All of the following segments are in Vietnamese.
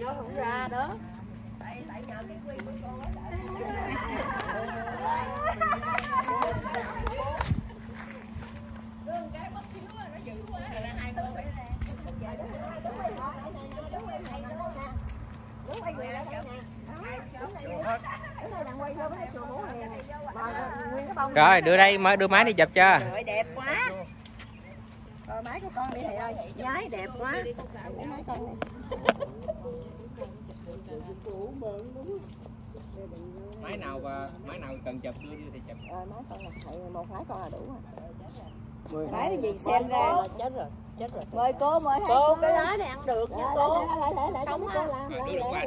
đó không ra đó. Tại nhờ cái quy của cô á. Đường cái mất xíu nó dữ quá rồi là hai con phải ra. Rồi đưa đây, đưa máy đi chụp cho. Trời ơi, đẹp quá. Coi máy của con đi thầy ơi, nhái đẹp quá. Cái máy con này. Máy nào cần chụp đưa đi thì chụp. Rồi máy con là thầy, một máy con là đủ rồi. Máy cái gì xem ra. Chết rồi. Mời cô, mời hai Cô cái lá này ăn được nha cô. Sống cô làm. Đưa được qua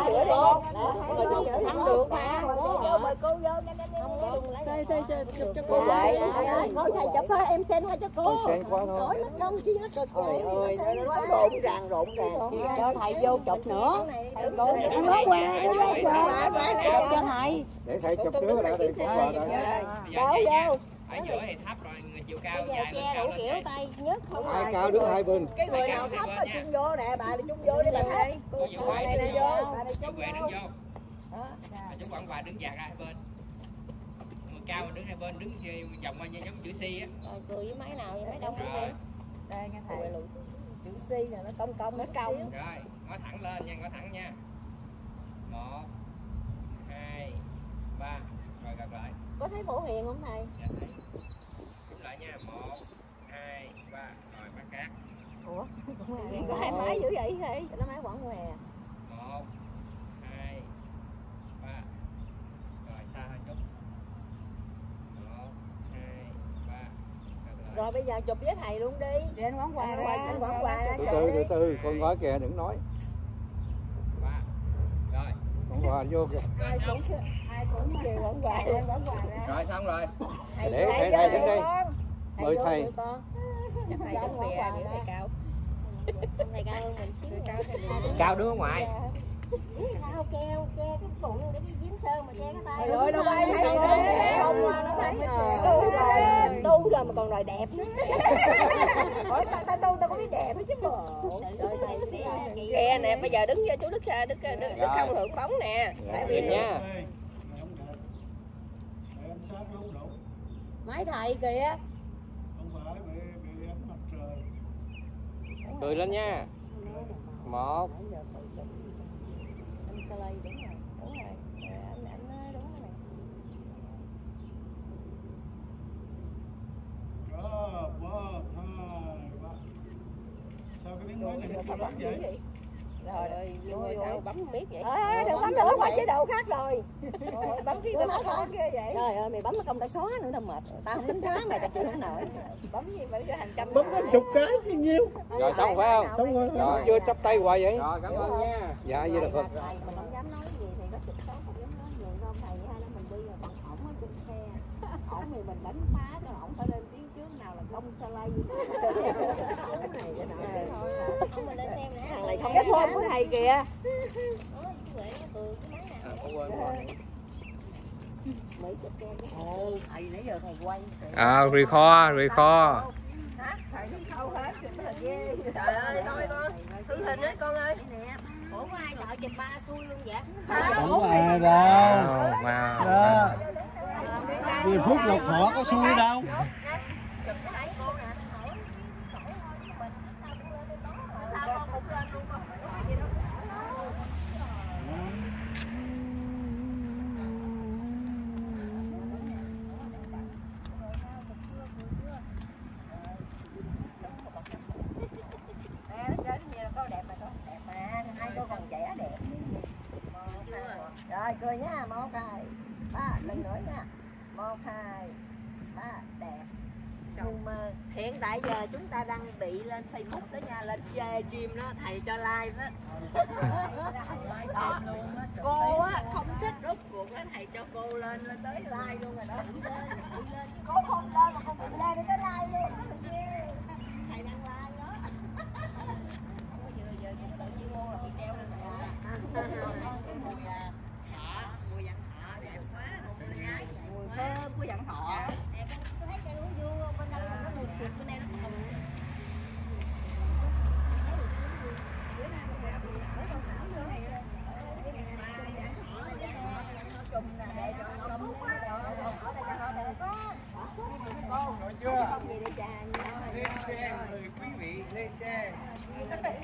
Ăn được mà. Mời cô vô. Đây chụp cho Cô cô. vậy. Ngồi thầy chụp thôi, em xem thôi cho cô. Đổi mất công chứ nó cực. Trời ơi, nó rộn ràng. Cho thầy vô chụp nữa. Cô ăn nó qua, chụp cho thầy. Để thầy chụp trước đã đi. Đổ vô. Ở giữa thì thấp rồi, người chiều cao Bây giờ dài che đủ kiểu tay nhất không Hai rồi. cao đứng hai bên. Cái người nào thấp là chung vô nè, bà đi chung vô đi bà thấy. Cô này nè vô, bà đi chú chung Huệ đứng vô. vô. Chú Quảng Hòa đứng dạt ra hai bên. Người cao đứng hai bên, đứng vòng qua giống chữ C á. Rồi cười với máy nào, với máy đông Rồi. Đây nghe thầy. Chữ C nè, nó cong nó cong. Rồi, ngó thẳng lên nha, ngó thẳng nha. 1 2 3 rồi gặp lại. Có thấy Phổ Hiền không thầy? Dạ thầy. Chụp lại nha. 1 2 3 rồi bắt cát. Ủa? Có hai máy dữ vậy thầy? Nó máy Quảng Hòa. 1 2 3 rồi xa hơi chút. 1 2 3 Rồi bây giờ chụp với thầy luôn đi. Để anh Quảng Hòa ra. Anh Quảng Hòa ra chụp đi. Từ con nói kìa đừng nói. 3 rồi. Con Hòa vô kìa. Ai cũng kêu Quảng Hòa ra, Quảng Hòa ra. Rồi xong rồi. Thầy Thầy đứng đây. Mời thầy. Thầy Quảng Hòa thầy cao. Thầy cao hơn mình xíu. Cao đứng ở ngoài. Sao che cái bụng để cái giếng sơn mà che cái tay. Trời ơi, đâu bay thấy không qua nó thấy. Tu rồi mà còn đòi đẹp nữa. Hỏi ta tu tao có biết đẹp chứ bộ. Kìa nè, bây giờ đứng cho chú Đức không hưởng bóng nè. Tại vì nha. máy thầy kìa. Không phải bị ánh mặt trời. Cười lên nha. 1 Anh Salay đúng rồi. Đúng rồi. Anh nói đúng rồi. Đó, 1 2 3. Sao cái tiếng nói này nó lớn vậy? Trời ơi, ngôi sao bấm miết vậy. Đừng bấm nữa, qua chế độ khác rồi. Rồi, bấm cái nó khó kia vậy. Trời ơi, mày bấm nó công tao xóa nữa tao mệt. Tao không tính phá mày tao chịu không nổi. Bấm gì phải cho hàng trăm. Bấm có chục cái thì nhiêu. rồi xong phải không? Xong rồi. Rồi chưa chắp tay hoài vậy? Rồi cảm ơn nha. Dạ vậy là Phật. Thầy mình không dám nói gì thì có chụp số không dám nói gì không thầy, hay là mình đi rồi bằng ổng ở trên xe. Ổng thì mình đánh phá cho ổng phải lên tiếng trước nào là công Salay. Thằng này không cái phone của thầy kìa. Ồ, thầy nãy giờ thầy quay. Record. Thầy đi khâu hết, trời ơi, thôi con, thử hình hết con ơi. Ủa có ai sợ chùm ba xui luôn vậy? Không ai đâu. Wow. Đó. Vì Phúc Lộc Thọ có xui đâu. Rồi cười nha, 1 2 3 lần nữa nha. 1 2 3 đẹp. Nhưng mà hiện tại giờ chúng ta đang bị lên Facebook đó nha, lên gym đó, thầy cho like đó. Cô á không thích rốt cuộc á, thầy cho cô lên tới like luôn rồi đó. Cô không lên mà cô bị lên đến tới like luôn. Thầy đang like đó. Giờ tự nhiên ngô là bị treo lên mùi vạn thọ đẹp quá, mùi thơm của vạn thọ. Tôi thấy cây cũng vui, bên đây nó mùi thịt, bên đây nó thùng.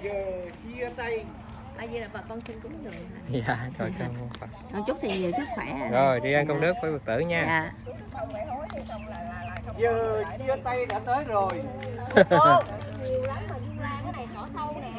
Giờ chia tay. Bây giờ là bà con xin cúng dường hả? Dạ, rồi Con chúc thì nhiều sức khỏe. rồi đi ăn công đức với Phật tử nha. Dạ. Giờ chia tay đã tới rồi. Cô, nhiều lắm mà Dung Lan cái này sổ sâu nè.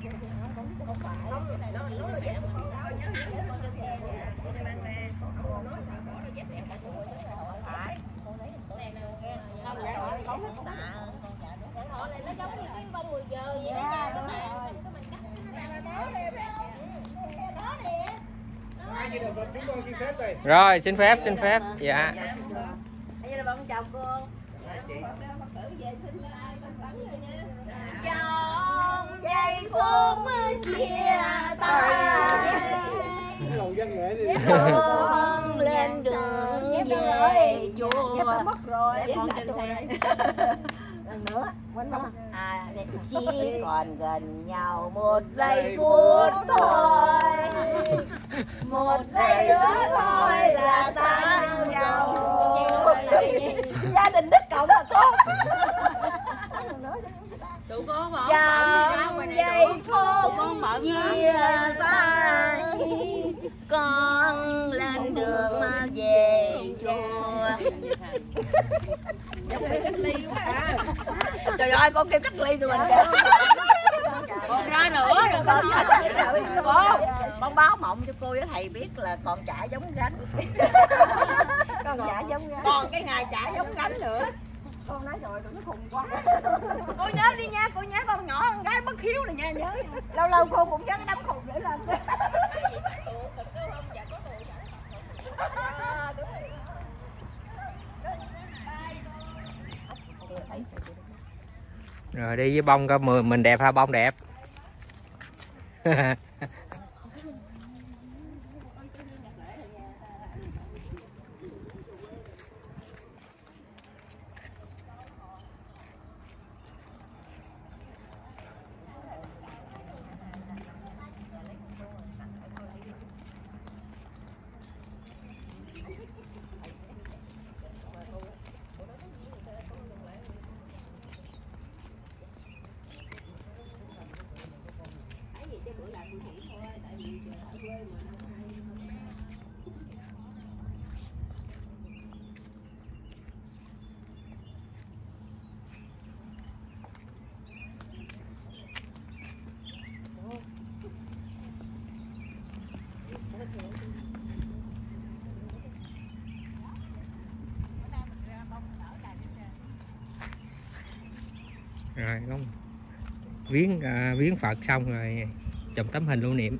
Chúng con xin phép đây. Rồi, xin phép. Dạ. Đây là bọn chồng cô. Trong giây phút chia tay, con lên đường về chùa. Mất rồi. Con trên xe. Lần nữa, quên không? Chỉ còn gần nhau một giây phút thôi, một giây nữa thôi là xa nhau. Gia đình Đức Cộng là con. Tụi con mở Trong giây phút chia tay, con lên đường về chùa. cách ly quá à. Trời ơi, con kêu cách ly tụi mình kìa. Còn ra nữa rồi Con báo mộng cho cô với thầy biết là còn chả giống gánh. Con chả giống gánh. Còn cái ngày chả giống gánh nữa. Con nói rồi, nó khùng quá. Cô nhớ đi nha, cô nhớ con nhỏ con gái bất hiếu này nha, nhớ. Lâu lâu cô cũng nhớ cái đám khùng để lên. Rồi đi với bông coi mình đẹp ha, bông đẹp. Rồi không viếng Phật xong rồi chụp tấm hình lưu niệm.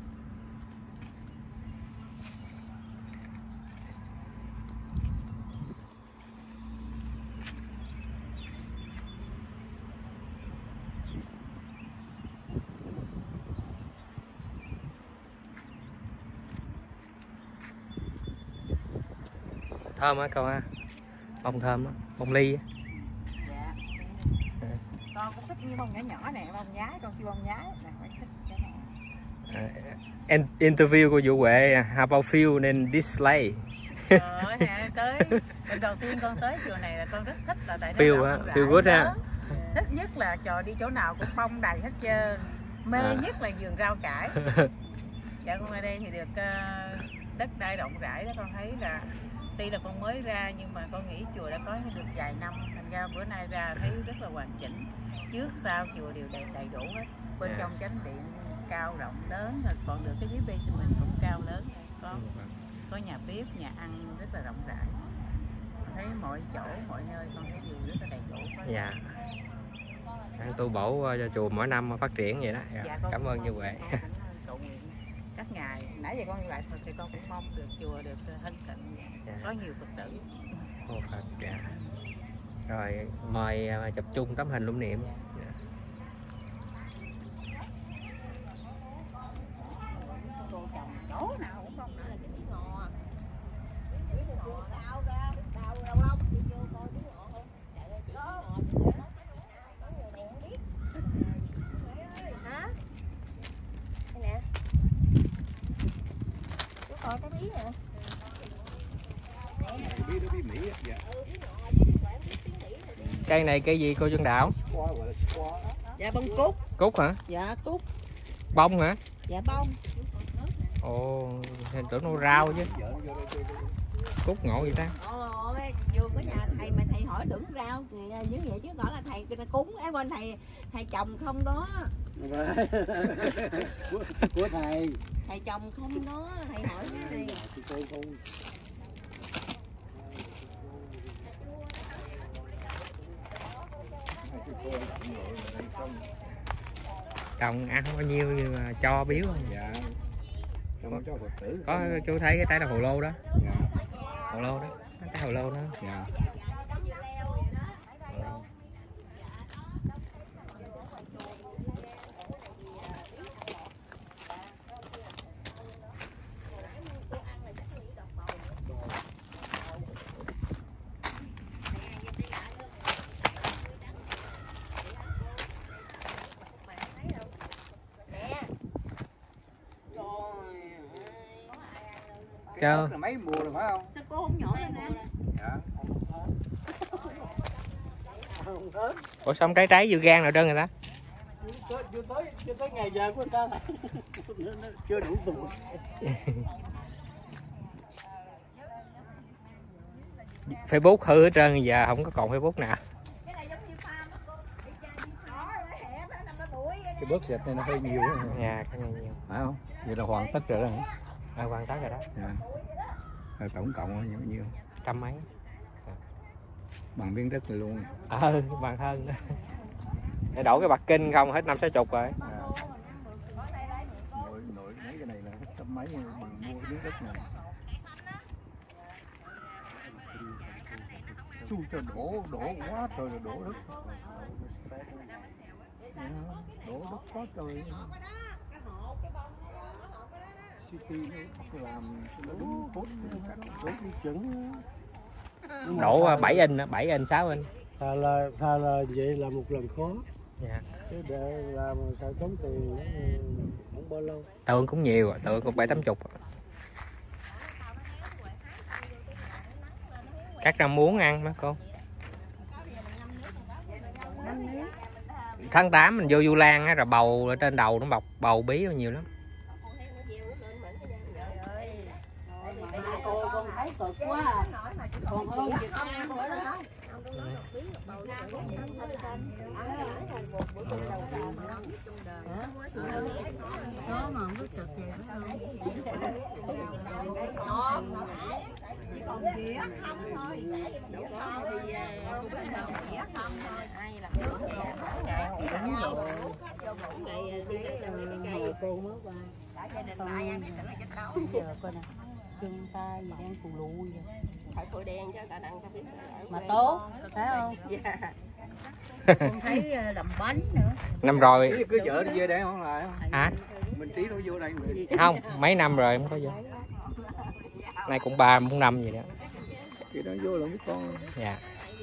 Thơm á cậu ha, bông thơm á, bông ly á. Con cũng thích như bông nhỏ nhỏ nè, bông nhái, con kêu bông nhái nè, phải thích cái này. Interview của Vũ Huệ, how about feel and display? Tới lần đầu tiên con tới chùa này là con rất thích, là tại feel good ha. Thích nhất là trò đi chỗ nào cũng bông đầy hết trơn, mê nhất là vườn rau cải. Dạ con ở đây thì được đất đai rộng rãi đó, con thấy là tuy là con mới ra nhưng mà con nghĩ chùa đã có được vài năm, thành ra bữa nay ra thấy rất là hoàn chỉnh, trước sau chùa đều đầy đủ hết. Bên trong chánh điện cao rộng lớn, rồi còn được cái dưới basement cũng cao lớn, có nhà bếp, nhà ăn rất là rộng rãi. Con thấy mọi chỗ mọi nơi con thấy đều rất là đầy đủ. Dạ. Tu bổ cho chùa mỗi năm phát triển vậy đó. Dạ, cảm ơn như vậy. Cầu nguyện các ngày, nãy giờ con lại Phật thì con cũng mong được chùa được hân thịnh, có nhiều Phật tử. Ô Phật, dạ. Rồi mời chụp chung tấm hình lưu niệm. Cô chồng chỗ nào cũng không nữa là cái miếng ngò. Đào ra, đào đầu lông đi vô coi miếng ngò không? Trời ơi, chỉ ngò có người này không biết. Hả? Đây nè. Chú coi cái bí nè. Cây này cây gì cô Trân Đạo? Dạ bông cúc. Cúc hả? Dạ cúc. Bông hả? Dạ bông. Ồ, tưởng nó rau chứ. Cúc ngộ vậy ta. Ôi, vừa có nhà thầy mà thầy hỏi tưởng rau như vậy chứ gọi là thầy cúng ấy, bên thầy trồng không đó. Của thầy. Thầy trồng không đó, thầy hỏi cái gì? Trồng ăn bao nhiêu nhưng mà cho biếu không? Dạ. Trồng cho Phật tử. Có chú thấy cái trái đào hồ lô đó. Dạ. Hồ lô đó, cái hồ lô đó. Dạ. Cho Mấy mùa rồi phải không? Sao cô không nhỏ lên nè? Dạ. ủa xong trái vô gan nào trơn rồi ta? Chưa tới ngày giờ của người ta. Chưa đủ tuổi. Facebook hư hết trơn, giờ không có còn Facebook nào. Cái bớt xịt này nó hơi nhiều đó. Dạ, cái này nhiều. Phải không? Vậy là hoàn tất rồi đó hả? Hoàn tất rồi đó. Dạ. Rồi tổng cộng nhiêu nhiêu? Trăm mấy. Bằng miếng đất này luôn. Bằng hơn đó. Để đổ cái bạc kinh không hết 50-60 rồi. Nội mấy cái này là hết trăm mấy bằng mua miếng đất này. Chu cho đổ quá trời là đổ đất. Đổ đất quá trời. City nó làm nó đúng phút cắt chuẩn. Đổ 7 inch, 7 inch 6 inch. Thà là vậy là một lần khó. Dạ. Chứ để làm sao tốn tiền không bao lâu. Tượng cũng nhiều, tượng cũng 70-80. Cắt ra muốn ăn má cô. Tháng 8 mình vô Du Lan á, rồi bầu ở trên đầu nó bọc bầu bí nhiều lắm. Con thấy cực quá à. Còn hơn gì không ăn nữa đó. Có mà không có cực gì chỉ còn dĩa không thôi. Đâu có thì cô biết đâu dĩa không thôi. Ai làm nước ngày cũng ngày đi lấy mấy cái cây cô mới qua. Cả gia đình ai ăn cái là chết đâu. Giờ coi nè. Chân tay gì đang phù lù vậy. Phải phổi đen cho cả đằng ta biết mà tốt phải không? Dạ. Con thấy làm bánh nữa. Năm rồi. Cứ vợ đi về đây không lại không? Hả? Mình tí nó vô đây mình. Không, mấy năm rồi không có vô. Nay cũng 3-4 năm vậy đó. Thì nó vô là mấy con. Dạ.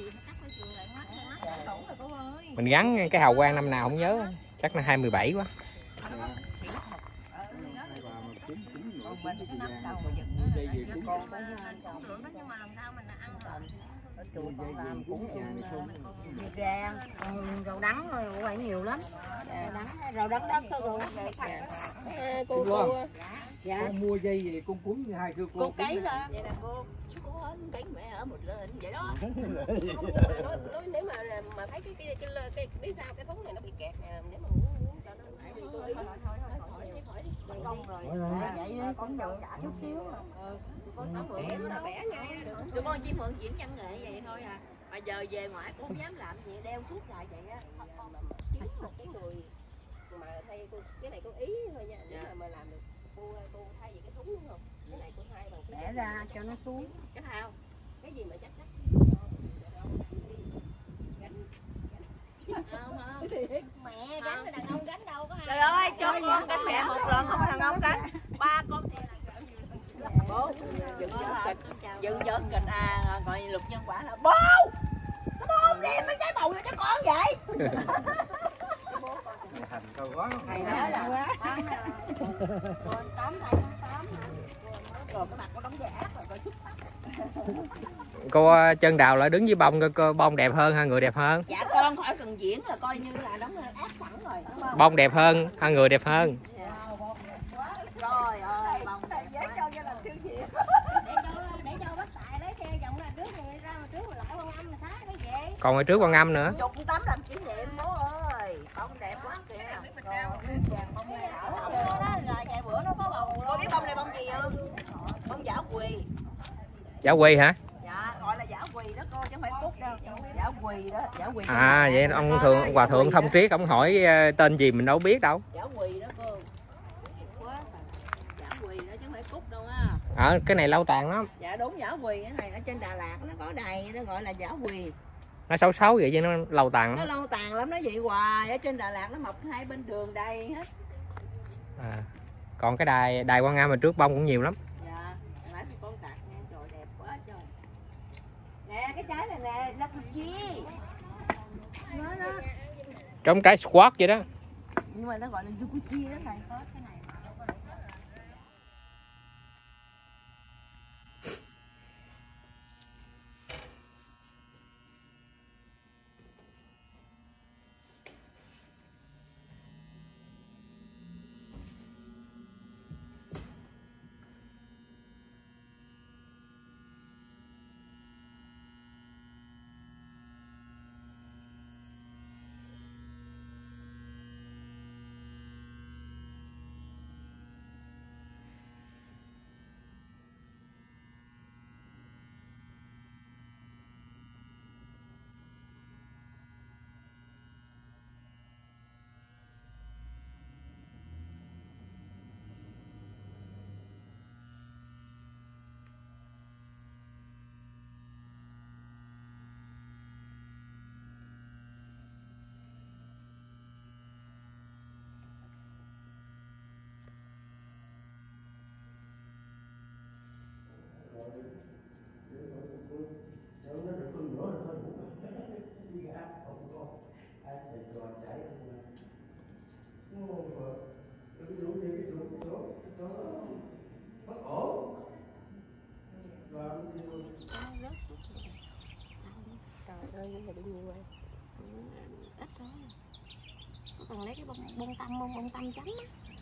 Mình gắn cái hào quang năm nào không nhớ, chắc là 2017 quá. Chùa con làm cũng thịt rang, rau đắng rồi cũng phải nhiều lắm. Rau đắng đất thôi cô. Cô dạ. Con mua dây gì con cúng như hai cô. Cô cấy ra. Vậy là cô cấy mẹ ở một lên vậy đó. Tôi nếu mà thấy cái biết sao cái thúng này nó bị kẹt nè, nếu mà muốn cho nó lại thì tôi khỏi đi. Công rồi. Vậy cũng được chút xíu. Con bẻ nó bẻ ngay được. Tụi con chỉ mượn diễn văn nghệ vậy thôi à. Mà giờ về ngoại cũng không dám làm gì, đeo suốt lại vậy á. Kiếm một cái người mà thay cô cái này cô ý thôi nha. Nếu mà làm được cô thay vậy cái thúng đúng không? Cái này cô thay bằng cái bẻ ra cho nó xuống. Cái thao. Cái gì mà chắc mẹ gánh cái đàn ông gánh đâu có ai. Trời ơi, cho con gánh mẹ một lần không có đàn ông gánh. Ba con thì bố dựng vở kịch à, gọi Lục Nhân Quả là bố sao bố không đem mấy trái bầu cho con vậy. Thành câu quá. Thầy nói là rồi cái mặt nó đóng dây ác rồi coi chút mắt. Cô Trân Đào lại đứng với bông coi bông đẹp hơn hay người đẹp hơn? Dạ con khỏi cần diễn là coi như là đóng ác sẵn rồi đúng không? Bông đẹp hơn hay người đẹp hơn? Trời ơi bông đẹp quá. Để cho bác Tài lấy xe vòng ra trước này ra mà trước rồi lại con âm mà xá cái gì? Còn ngoài trước con âm nữa. Chụp tấm làm kỷ niệm bố ơi. Bông đẹp quá kìa. Bông đó là vài bữa nó có bầu Cô biết bông này bông gì không? Bông giả quỳ. Giả quỳ hả? Dạ gọi là giả quỳ đó cô chứ không phải cúc đâu. Giả quỳ đó, giả quỳ. À vậy ông hòa thượng Thông Triết ông hỏi tên gì mình đâu biết đâu. Giả quỳ đó cô. Quá. Giả quỳ đó chứ không phải cúc đâu á. Cái này lâu tàn lắm. Dạ đúng giả quỳ cái này ở trên Đà Lạt nó có đầy nó gọi là giả quỳ. Nó xấu xấu vậy chứ nó lâu tàn Nó lắm. lâu tàn lắm nó vậy hoài ở trên Đà Lạt nó mọc hai bên đường đầy hết. Còn cái đài Quan Âm mà trước bông cũng nhiều lắm. Dạ nãy thì con tạc nha trời đẹp quá trời. Nè cái trái này nè là chi nó Trống trái squat vậy đó. nhưng mà nó gọi là Yukuchi đó thầy. Có cái này Trời ơi, nó bị nhiều rồi. Ít thôi. Còn lấy cái bông tâm chấm á.